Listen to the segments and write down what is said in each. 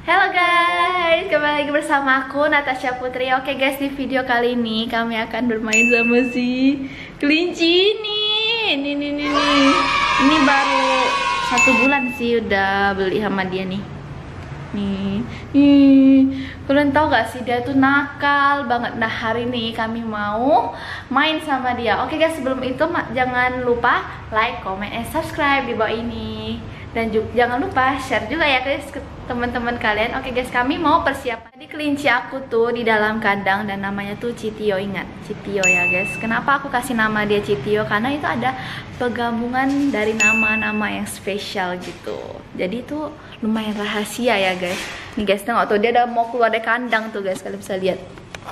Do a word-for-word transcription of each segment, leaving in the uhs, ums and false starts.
Halo guys, kembali lagi bersama aku Natasha Putri. Oke guys, di video kali ini kami akan bermain sama si kelinci ini. Ini, ini, ini, ini. Ini baru satu bulan sih udah beli sama dia nih. Nih, nih. Kalian tahu gak sih dia tuh nakal banget. Nah hari ini kami mau main sama dia. Oke guys, sebelum itu jangan lupa like, comment, and subscribe di bawah ini. Dan juga, jangan lupa share juga ya guys ke teman-teman kalian. Oke guys, kami mau persiapan. Jadi kelinci aku tuh di dalam kandang dan namanya tuh Citio. Ingat, Citio ya guys. Kenapa aku kasih nama dia Citio? Karena itu ada penggabungan dari nama-nama yang spesial gitu. Jadi itu lumayan rahasia ya guys. Nih guys, tengok tuh dia udah mau keluar dari kandang tuh guys. Kalian bisa lihat.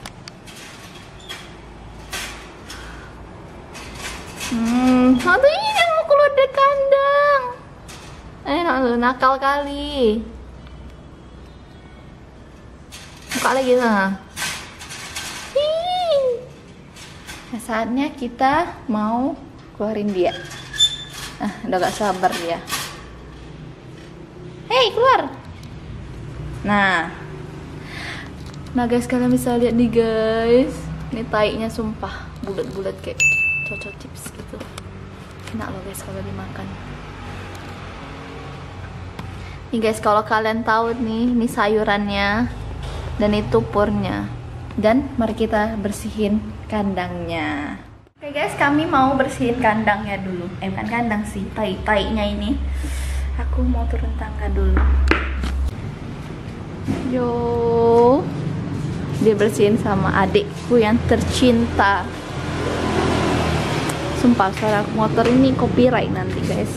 Hmm, oh tuh ini dia mau keluar dari kandang. Enak lu, nakal kali. Buka lagi sana. Nah, saatnya kita mau keluarin dia. Ah, udah gak sabar dia. Hei, keluar. Nah. Nah guys, kalian bisa lihat nih guys. Ini taiknya sumpah bulat-bulat kayak cocok chips gitu. Enak loh guys kalau dimakan. Nih guys, kalau kalian tahu nih, ini sayurannya dan itu purnya. Dan mari kita bersihin kandangnya. Oke guys, kami mau bersihin kandangnya dulu. Eh bukan kandang sih, tai-tainya ini. Aku mau turun tangga dulu. Yo, dia bersihin sama adikku yang tercinta. Sumpah suara motor ini copyright nanti guys.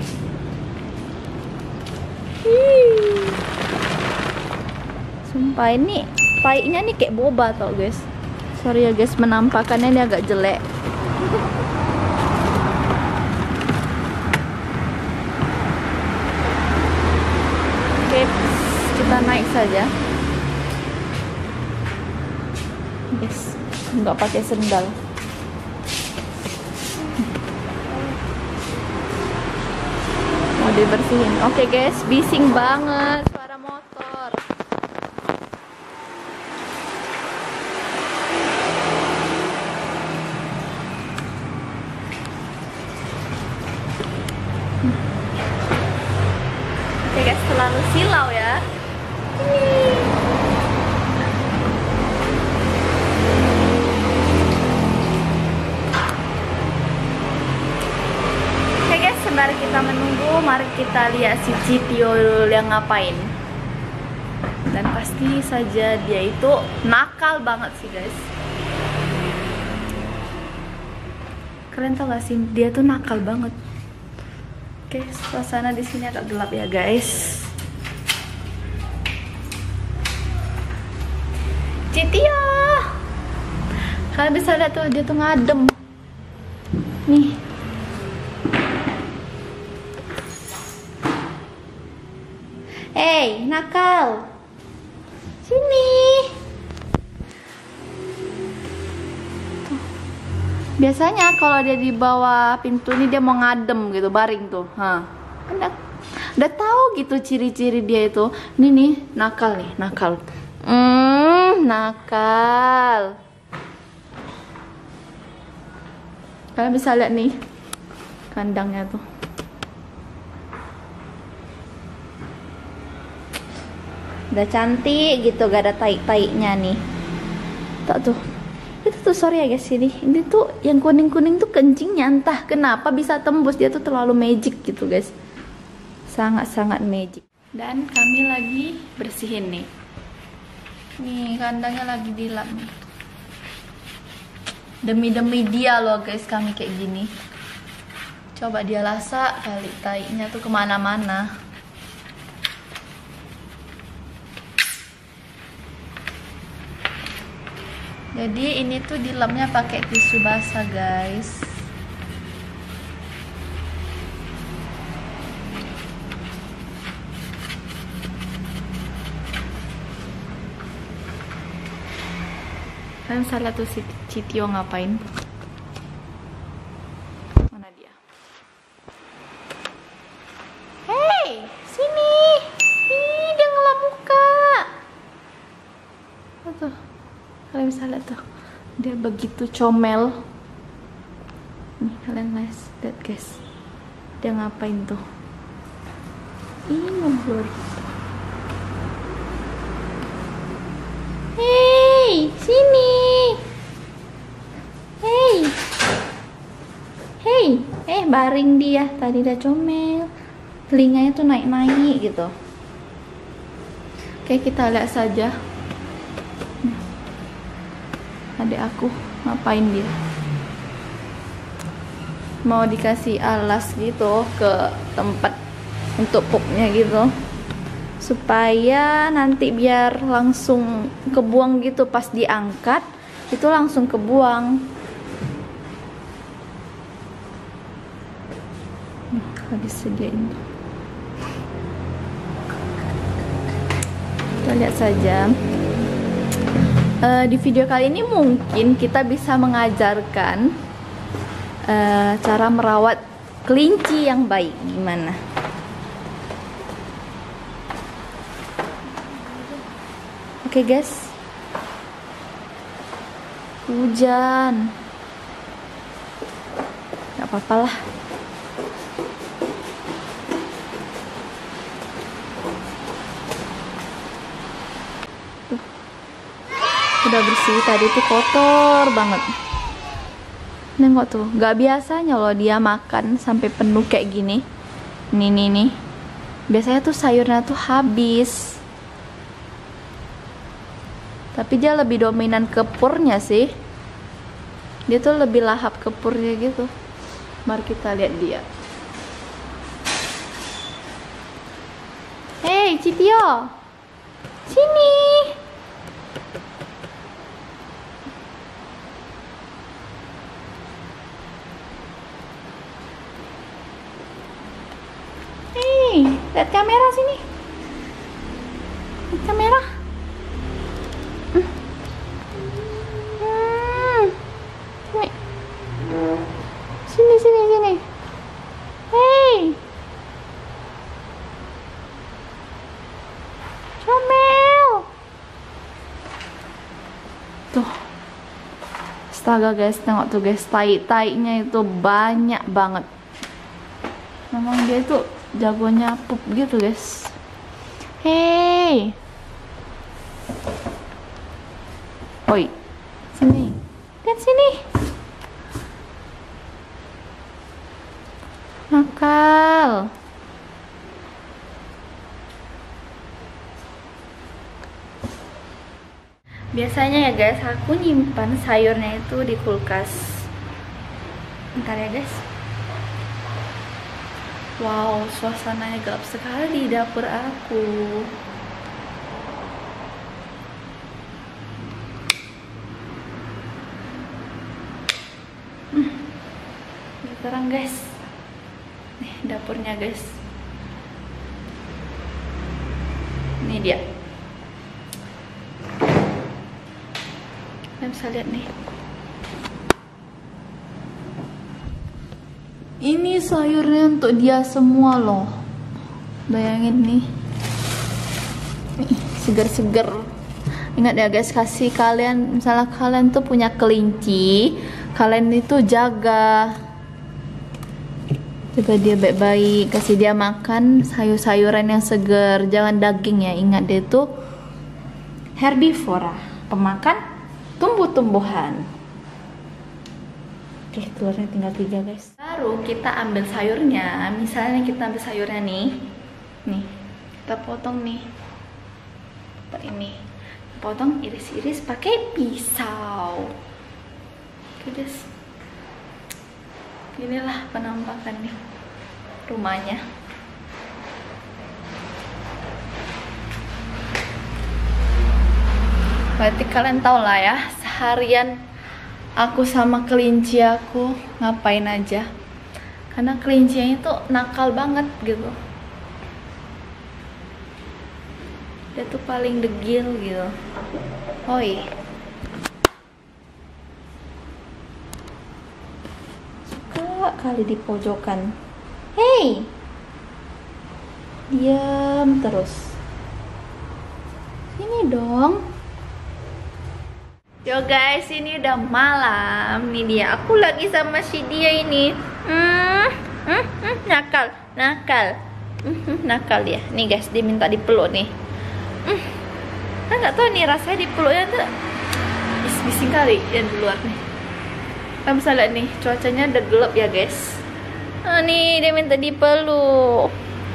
Sumpah ini taiknya nih kayak boba tau guys. Sorry ya guys, menampakannya ini agak jelek. Oke, kita naik saja. Guys, nggak pakai sendal. Mau dibersihin. Oke guys, bising banget suara motor. Oke guys, selalu silau ya. Oke guys, sembari kita menunggu, mari kita lihat si Citio yang ngapain. Dan pasti saja dia itu nakal banget sih guys. Kalian tau gak sih, dia tuh nakal banget. Oke, suasana di sini agak gelap ya guys. Citio, kalian bisa lihat tuh dia tuh ngadem. Nih. Hey, nakal. Sini. Biasanya kalau dia di bawah pintu ini dia mau ngadem gitu, baring tuh. Hah. Udah, udah tahu gitu ciri-ciri dia itu. Ini nih, nakal nih, nakal. Hmm, nakal. Kalian bisa lihat nih kandangnya tuh. Udah cantik gitu, gak ada taik-taiknya nih. Tak tuh. Itu tuh sorry ya guys, ini ini tuh yang kuning-kuning tuh kencingnya entah kenapa bisa tembus. Dia tuh terlalu magic gitu guys, sangat-sangat magic. Dan kami lagi bersihin nih. Nih kandangnya lagi dilap nih. Demi-demi dia loh guys kami kayak gini. Coba dia lasak kali taiknya tuh kemana-mana. Jadi ini tuh dilapnya pakai tisu basah guys. Kalian salah tuh si Citio ngapain? Mana dia? Hey, sini. Ih, dia ngelap muka. tuh. Kalian bisa lihat tuh, dia begitu comel. Nih kalian lihat guys, dia ngapain tuh? Ih, ngeblur. Hei, sini. Hei, hei, eh baring dia. Tadi udah comel, telinganya tuh naik-naik gitu. Oke, kita lihat saja. Adik aku ngapain dia? Mau dikasih alas gitu ke tempat untuk pupnya gitu, supaya nanti biar langsung kebuang gitu. Pas diangkat itu langsung kebuang. Nih, lagi sediain. Kita lihat saja. Uh, di video kali ini mungkin kita bisa mengajarkan uh, cara merawat kelinci yang baik gimana. Oke okay, guys, hujan, nggak apa-apa lah. Udah bersih, tadi tuh kotor banget. Nengok tuh, nggak biasanya loh dia makan sampai penuh kayak gini. Nih nih nih, biasanya tuh sayurnya tuh habis. Tapi dia lebih dominan ke purnya sih. Dia tuh lebih lahap ke purnya gitu. Mari kita lihat dia. Hei Citio, sini. Lihat kamera sini. Lihat kamera. Hmm. Sini. Sini sini sini. Hey. Comel. Tuh. Astaga guys, tengok tuh guys, tai-tainya itu banyak banget. Memang dia itu jagonya pup gitu guys. Hei, oi, sini, lihat sini, nakal. Biasanya ya guys, aku nyimpan sayurnya itu di kulkas. Bentar ya guys. Wow, suasananya gelap sekali di dapur aku. Hmm. Terang guys. Nih dapurnya guys. Ini dia. Kalian bisa lihat nih. Ini sayurnya untuk dia semua loh. Bayangin nih. Seger-seger. Ingat ya guys, kasih kalian, misalnya kalian tuh punya kelinci, kalian itu jaga. Jaga dia baik-baik, kasih dia makan sayur-sayuran yang segar, jangan daging ya. Ingat dia tuh herbivora, pemakan tumbuh-tumbuhan. Oke, telurnya tinggal tiga guys. Baru kita ambil sayurnya. Misalnya kita ambil sayurnya nih, nih kita potong nih, seperti ini. Potong iris-iris pakai pisau. Oke guys, inilah penampakan nih rumahnya. Berarti kalian tau lah ya, seharian aku sama kelinci aku ngapain aja. Karena kelincinya itu nakal banget gitu. Dia tuh paling degil gitu. Oi. Suka kali di pojokan. Hei. Diam terus. Sini dong. Yo guys, ini udah malam. Nih dia, aku lagi sama si dia ini. Hmm, hmm, hmm, nakal, nakal, hmm, hmm, nakal dia. Nih guys, dia minta dipeluk nih. Hmm, kan nggak tahu nih rasanya dipeluknya tuh. Is bising kali yang di luar nih. Kamu bisa lihat nih, cuacanya udah gelap ya guys. Oh, nih dia minta dipeluk.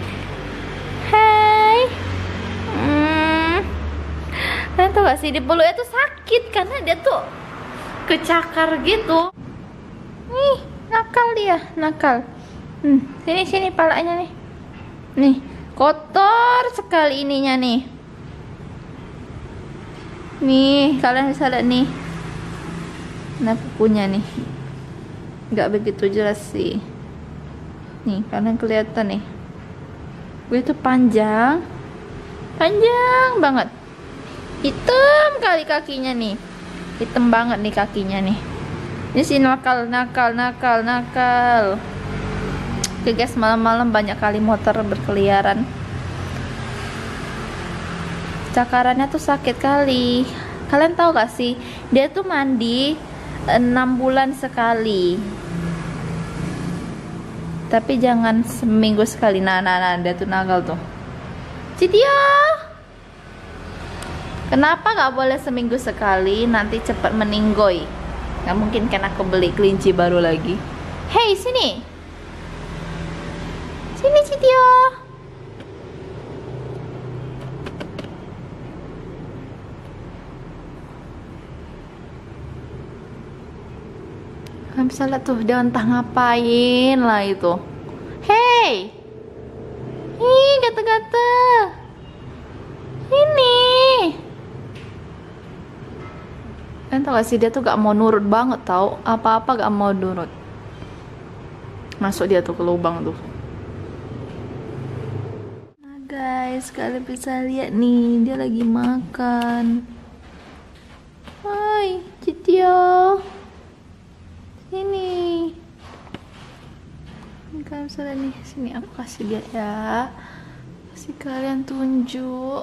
Hai. Hmm. Kalian tau gak sih, dipeluknya tuh sakit karena dia tuh kecakar gitu. Nih, nakal dia, nakal. Hmm, sini sini palanya nih. Nih, kotor sekali ininya nih. Nih, kalian bisa lihat nih. Nah, kukunya nih. Nggak begitu jelas sih. Nih, kalian kelihatan nih. Gue tuh panjang. Panjang banget. Hitam kali kakinya nih. Hitam banget nih kakinya nih. Ini sih nakal, nakal, nakal, nakal. Oke guys, malam-malam banyak kali motor berkeliaran. Cakarannya tuh sakit kali. Kalian tahu gak sih, dia tuh mandi enam bulan sekali. Tapi jangan seminggu sekali. Nah, nah, nah, dia tuh nakal tuh. Citia, kenapa gak boleh seminggu sekali? Nanti cepat meninggoy. Gak mungkin kan aku beli kelinci baru lagi. Hei, sini. Sini, Citia. Kamu bisa lihat tuh, dia entah ngapain lah itu. Hei. Ih, gata-gata. Ini. Kalian tau gak sih, dia tuh gak mau nurut banget tau. Apa-apa gak mau nurut. Masuk dia tuh ke lubang tuh. Nah guys, kalian bisa lihat nih, dia lagi makan. Hai, Citia. Sini. Ini kalian bisa lihat nih, sini aku kasih dia ya. Kasih kalian tunjuk.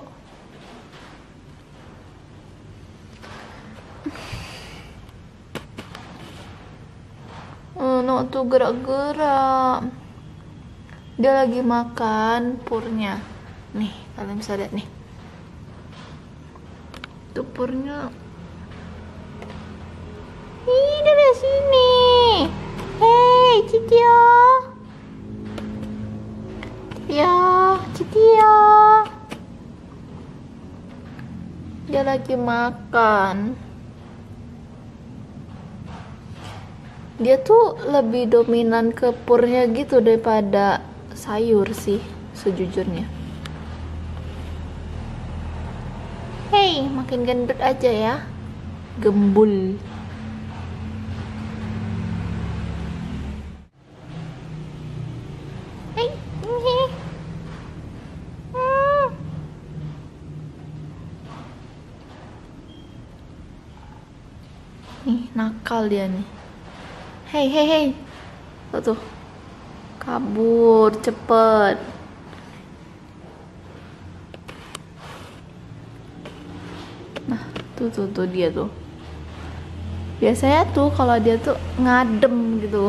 Oh, no tuh gerak-gerak. Dia lagi makan purnya. Nih, kalian bisa lihat nih. Tuh purnya. Ih, dia dari sini. Hei, Citia. Citia, Citia. Dia lagi makan. Dia tuh lebih dominan ke purnya gitu daripada sayur sih sejujurnya. Hei, makin gendut aja ya. Gembul. Hei, ini. Hmm. Nih, nakal dia nih. Hei, hei, hei. Tuh, tuh. Kabur, cepet. Nah, tuh, tuh, tuh dia tuh. Biasanya tuh kalau dia tuh ngadem gitu.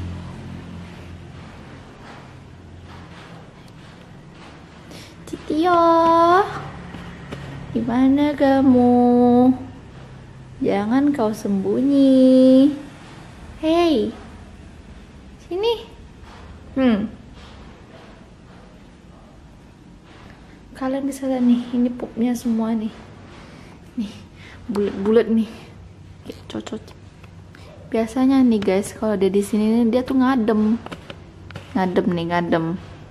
Citia, gimana kamu? Jangan kau sembunyi. Hei, sini. Hmm. Kalian bisa lihat nih, ini pupnya semua nih. Nih, bulat-bulat nih. Kayak cocok. Biasanya nih guys, kalau dia di sini dia tuh ngadem. Ngadem nih, ngadem.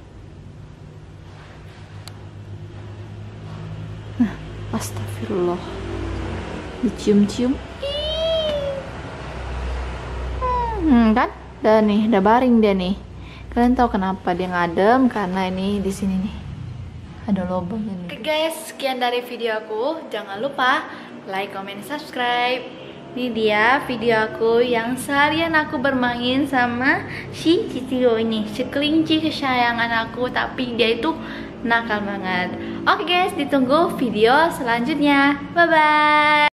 Nah, astagfirullah. Dicium-cium. Hmm, kan? Udah nih, udah baring dia nih. Kalian tahu kenapa dia ngadem? Karena ini di sini nih ada lubangnya nih. Oke guys, sekian dari video aku. Jangan lupa like, comment, subscribe. Ini dia video aku yang seharian aku bermain sama si Citio ini, si kelinci kesayangan aku, tapi dia itu nakal banget. Oke guys, ditunggu video selanjutnya. Bye bye.